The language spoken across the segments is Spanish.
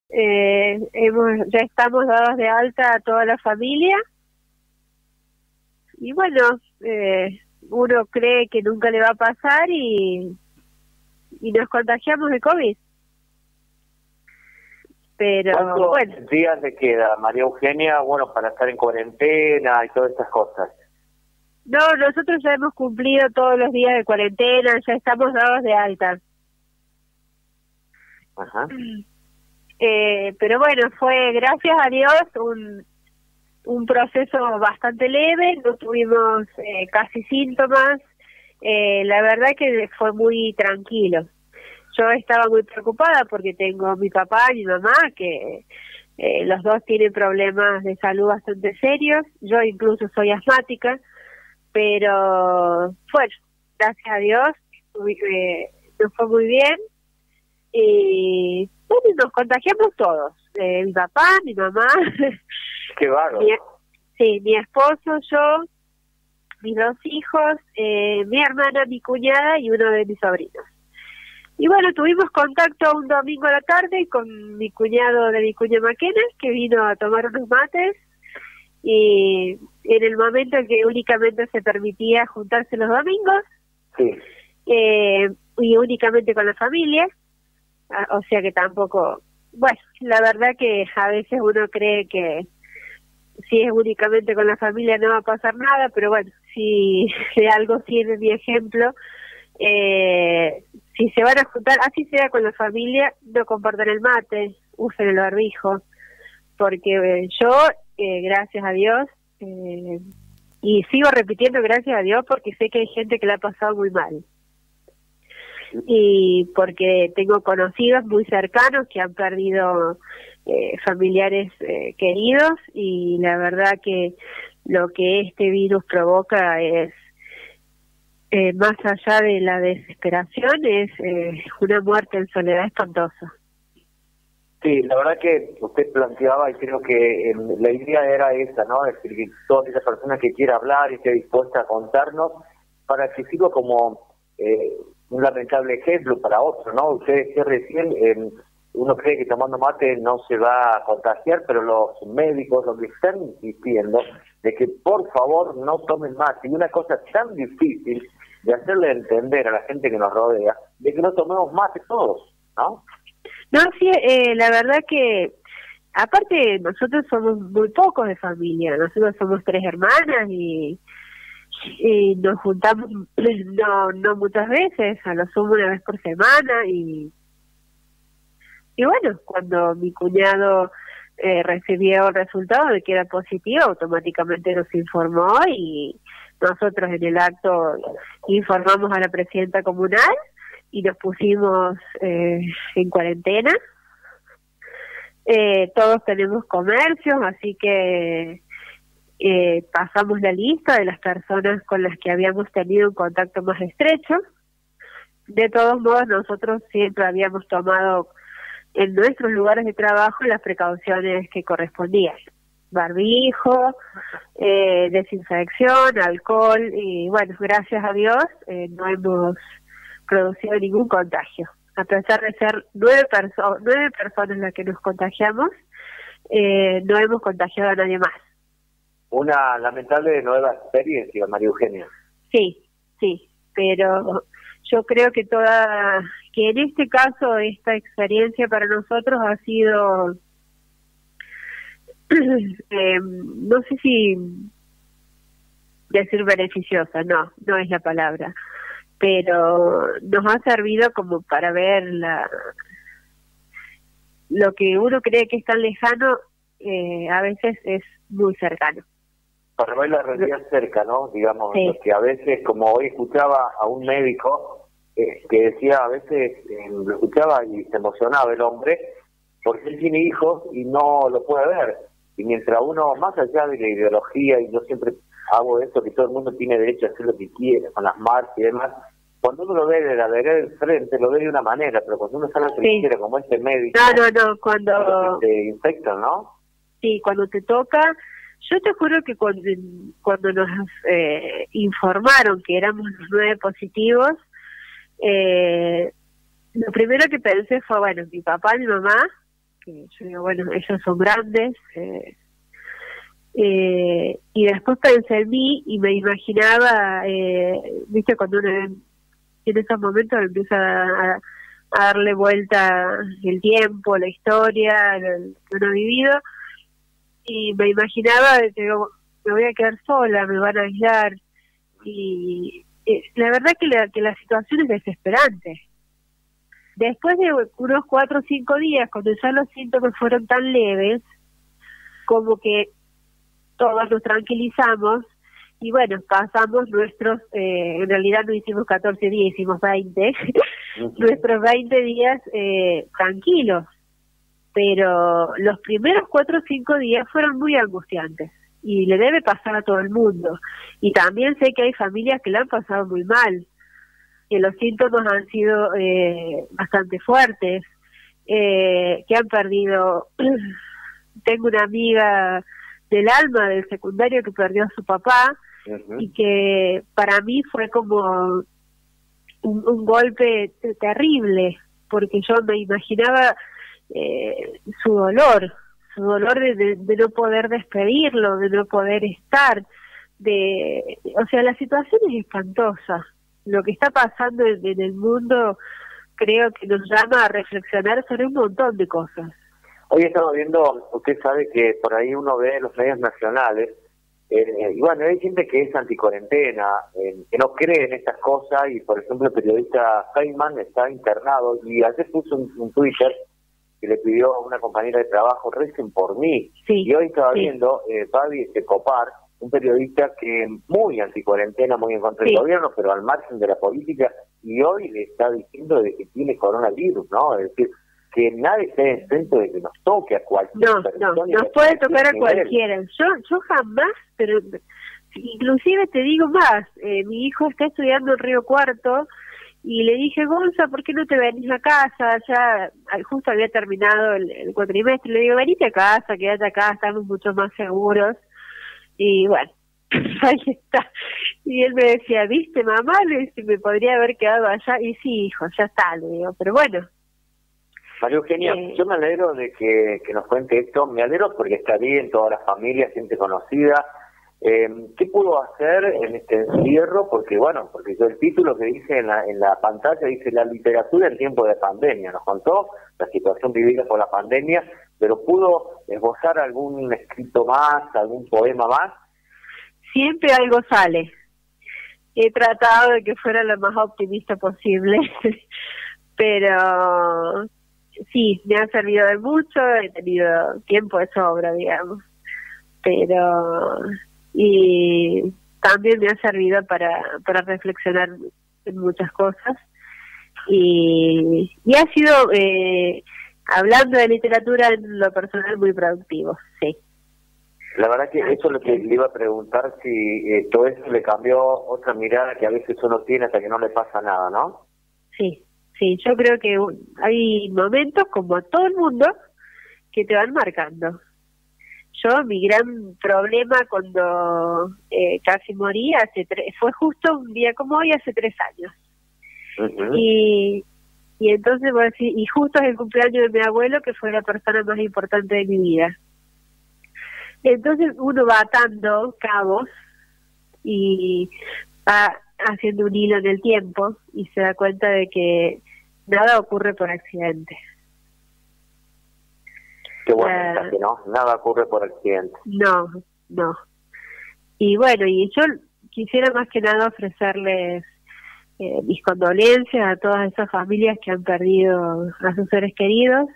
Ya estamos dados de alta a toda la familia y bueno, uno cree que nunca le va a pasar y nos contagiamos de COVID. Pero ¿Cuántos bueno, días le queda, María Eugenia, bueno, para estar en cuarentena y todas estas cosas? no, nosotros ya hemos cumplido todos los días de cuarentena, ya estamos dados de alta. Ajá. Pero bueno, fue gracias a Dios un proceso bastante leve, no tuvimos casi síntomas, la verdad que fue muy tranquilo. Yo estaba muy preocupada porque tengo a mi papá y mi mamá, que los dos tienen problemas de salud bastante serios, yo incluso soy asmática, pero bueno, gracias a Dios nos fue muy bien y bueno, nos contagiamos todos, mi papá, mi mamá, Qué bárbaro. sí, mi esposo, yo, mis dos hijos, mi hermana, mi cuñada y uno de mis sobrinos. Y bueno, tuvimos contacto un domingo a la tarde con mi cuñado de mi cuña Maquena, que vino a tomar unos mates, y en el momento en que únicamente se permitía juntarse los domingos, Sí. y únicamente con la familia, o sea que tampoco, bueno, la verdad que a veces uno cree que si es únicamente con la familia no va a pasar nada, pero bueno, si de algo sirve mi ejemplo, si se van a juntar, así sea con la familia, no compartan el mate, usen el barbijo, porque yo, gracias a Dios, y sigo repitiendo gracias a Dios porque sé que hay gente que la ha pasado muy mal. Y porque tengo conocidos muy cercanos que han perdido familiares queridos, y la verdad que lo que este virus provoca es, más allá de la desesperación, es una muerte en soledad espantosa. Sí, la verdad que usted planteaba, y creo que la idea era esa, ¿no? Es decir, que toda esa persona que quiera hablar y esté dispuesta a contarnos, para que sirva como un lamentable ejemplo para otros, ¿no? Usted decía recién, uno cree que tomando mate no se va a contagiar, pero los médicos lo que están insistiendo de que por favor no tomen mate. Y una cosa tan difícil de hacerle entender a la gente que nos rodea, de que no tomemos mate todos, ¿no? No, sí, la verdad que, aparte, nosotros somos muy pocos de familia, nosotros somos 3 hermanas y nos juntamos no muchas veces, a lo sumo una vez por semana, y bueno, cuando mi cuñado recibió el resultado de que era positivo, automáticamente nos informó y nosotros en el acto informamos a la presidenta comunal y nos pusimos en cuarentena. Todos tenemos comercios, así que pasamos la lista de las personas con las que habíamos tenido un contacto más estrecho. De todos modos, nosotros siempre habíamos tomado en nuestros lugares de trabajo las precauciones que correspondían: barbijo, desinfección, alcohol, y bueno, gracias a Dios no hemos producido ningún contagio. A pesar de ser 9 personas las que nos contagiamos, no hemos contagiado a nadie más. Una lamentable nueva experiencia, María Eugenia. Sí, sí, pero yo creo que en este caso esta experiencia para nosotros ha sido, no sé si decir beneficiosa, no es la palabra, pero nos ha servido como para ver lo que uno cree que es tan lejano, a veces es muy cercano. Para ver la realidad cerca, ¿no? Digamos, Sí. Porque a veces, como hoy escuchaba a un médico que decía, a veces lo escuchaba y se emocionaba el hombre, porque él tiene hijos y no lo puede ver. Y mientras uno, más allá de la ideología, y yo siempre hago eso, que todo el mundo tiene derecho a hacer lo que quiere, con las marchas y demás, cuando uno lo ve de la vereda del frente, lo ve de una manera, pero cuando uno sale a la trinchera, como este médico, No, cuando te infectan, ¿no? Sí, cuando te toca, yo te juro que cuando nos informaron que éramos los 9 positivos, lo primero que pensé fue, bueno, mi papá, mi mamá, que yo digo, bueno, ellos son grandes, y después pensé en mí y me imaginaba, viste, cuando uno en esos momentos empieza a darle vuelta el tiempo, la historia, lo que uno ha vivido, y me imaginaba, digo, me voy a quedar sola, me van a aislar, y la verdad que la situación es desesperante. Después de unos 4 o 5 días, cuando ya los síntomas fueron tan leves, como que todos nos tranquilizamos, y bueno, pasamos nuestros, en realidad no hicimos 14 días, hicimos 20, nuestros 20 días tranquilos, pero los primeros 4 o 5 días fueron muy angustiantes, y le debe pasar a todo el mundo, y también sé que hay familias que la han pasado muy mal, que los síntomas han sido bastante fuertes, que han perdido, tengo una amiga del alma del secundario que perdió a su papá, y que para mí fue como un golpe terrible, porque yo me imaginaba su dolor de no poder despedirlo, de no poder estar, o sea, la situación es espantosa. Lo que está pasando en el mundo creo que nos llama a reflexionar sobre un montón de cosas. Hoy estamos viendo, usted sabe que por ahí uno ve en los medios nacionales, y bueno, hay gente que es anticuarentena, que no cree en estas cosas, y por ejemplo el periodista Feynman está internado, y ayer puso un Twitter que le pidió a una compañera de trabajo, recen por mí, sí, y hoy estaba sí. viendo Fabi Copar, un periodista que muy anticuarentena, muy en contra del gobierno, pero al margen de la política, y hoy le está diciendo de que tiene coronavirus, ¿no? Es decir, que nadie esté en centro de que nos toque a cualquier persona. No, nos puede tocar a cualquiera. Yo jamás, pero inclusive te digo más, mi hijo está estudiando en Río Cuarto, y le dije, Gonza, ¿por qué no te venís a casa? Ya justo había terminado el cuatrimestre, le digo, venite a casa, quédate acá, estamos mucho más seguros. Y bueno, ahí está. Y él me decía, ¿viste, mamá? Le dice, me podría haber quedado allá. Y sí, hijo, ya está, le digo, pero bueno. María Eugenia, yo me alegro de que nos cuente esto, me alegro porque está bien, toda la familia, gente conocida. ¿Qué pudo hacer en este encierro? Porque bueno, porque yo el título que dice en la pantalla dice la literatura en tiempo de pandemia, nos contó la situación vivida por la pandemia, pero ¿pudo esbozar algún escrito más, algún poema más? Siempre algo sale. He tratado de que fuera lo más optimista posible, pero sí, me ha servido de mucho, he tenido tiempo de sobra, digamos, pero y también me ha servido para reflexionar en muchas cosas, y ha sido, hablando de literatura en lo personal, muy productivo, sí. La verdad que eso es lo que le iba a preguntar, si todo eso le cambió otra mirada que a veces uno tiene hasta que no le pasa nada, ¿no? Sí, yo creo que hay momentos, como a todo el mundo, que te van marcando. Yo, mi gran problema cuando casi morí, fue justo un día como hoy, hace 3 años. Y entonces voy a decir, y justo es el cumpleaños de mi abuelo, que fue la persona más importante de mi vida. Entonces uno va atando cabos y va haciendo un hilo en el tiempo y se da cuenta de que nada ocurre por accidente. Qué bueno mensaje, ¿no? Nada ocurre por accidente. No. Y bueno, y yo quisiera más que nada ofrecerles mis condolencias a todas esas familias que han perdido a sus seres queridos,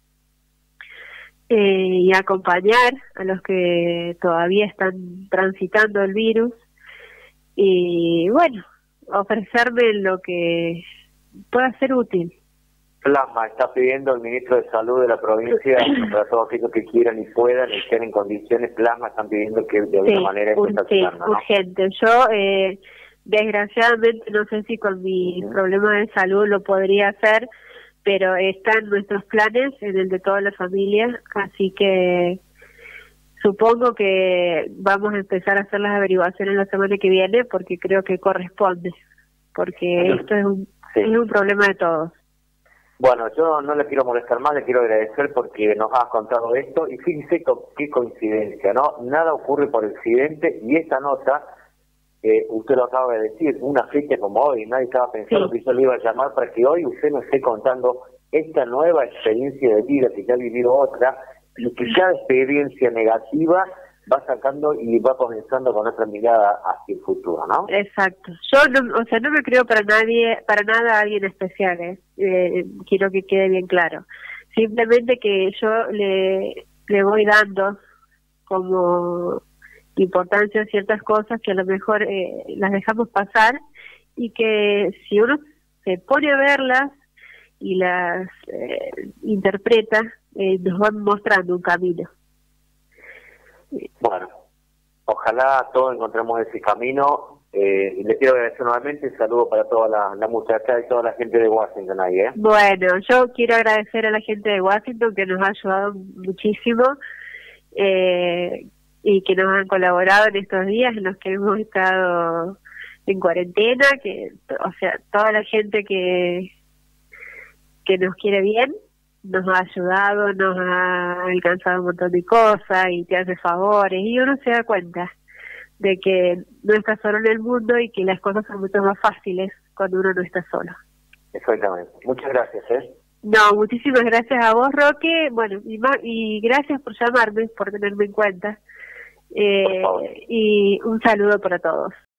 y acompañar a los que todavía están transitando el virus, y bueno, ofrecerme lo que pueda ser útil. Plasma, está pidiendo el ministro de Salud de la provincia, para todos aquellos que quieran y puedan y estén en condiciones, Plasma, están pidiendo que de alguna manera esto está ayudando, ¿no? Urgente. Yo, desgraciadamente, no sé si con mi problema de salud lo podría hacer, pero está en nuestros planes, en el de toda la familia, así que supongo que vamos a empezar a hacer las averiguaciones la semana que viene, porque creo que corresponde, porque esto es un problema de todos. Bueno, yo no le quiero molestar más, le quiero agradecer porque nos has contado esto y fíjese qué coincidencia, ¿no? Nada ocurre por accidente y esta nota, usted lo acaba de decir, una fecha como hoy, nadie estaba pensando Sí. que yo le iba a llamar para que hoy usted nos esté contando esta nueva experiencia de vida, que ya ha vivido otra, y que cada experiencia negativa va sacando y va comenzando con otra mirada hacia el futuro, ¿no? Exacto. Yo no, o sea, no me creo para nadie, para nada alguien especial, quiero que quede bien claro. Simplemente que yo le voy dando como importancia a ciertas cosas que a lo mejor las dejamos pasar y que si uno se pone a verlas y las interpreta, nos van mostrando un camino. Bueno, ojalá todos encontremos ese camino. Y le quiero agradecer nuevamente, un saludo para toda la muchacha y toda la gente de Washington ahí, ¿eh? Bueno, yo quiero agradecer a la gente de Washington que nos ha ayudado muchísimo y que nos han colaborado en estos días en los que hemos estado en cuarentena, que, o sea, toda la gente que nos quiere bien nos ha ayudado, nos ha alcanzado un montón de cosas y te hace favores y uno se da cuenta de que no está solo en el mundo y que las cosas son mucho más fáciles cuando uno no está solo. Exactamente. Muchas gracias, ¿eh? No, muchísimas gracias a vos, Roque. Bueno, y gracias por llamarme, por tenerme en cuenta. Por favor. Y un saludo para todos.